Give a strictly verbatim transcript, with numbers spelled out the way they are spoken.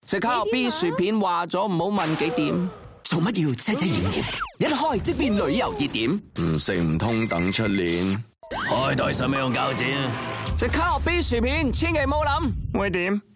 食卡樂 B 薯片話咗唔好問幾點， 做乜要遮遮掩掩？一開即變旅遊熱點， 唔食唔通等出年。 開台使咩用膠剪？ 食卡樂 B 薯片千祈唔好諗會點。